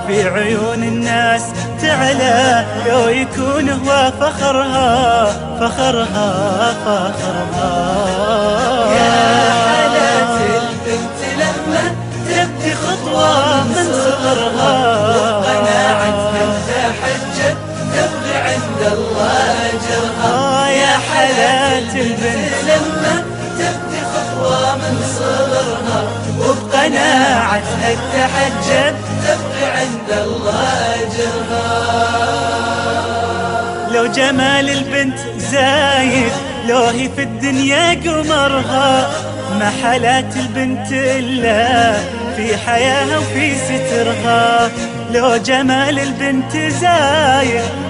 في عيون الناس تعلى، لو يكون هو فخرها فخرها فخرها. يا حالات البنت لما تبدي خطوة من صغرها، وقناعتها تحجب تبغي عند الله أجرها. يا حالات البنت لما تبدي خطوة من صغرها وبقناعتها تحجب تبغي عند الله أجرها. لو جمال البنت زايد، لو هي في الدنيا قمرها، ما حالات البنت إلا في حياها وفي سترها. لو جمال البنت زايد،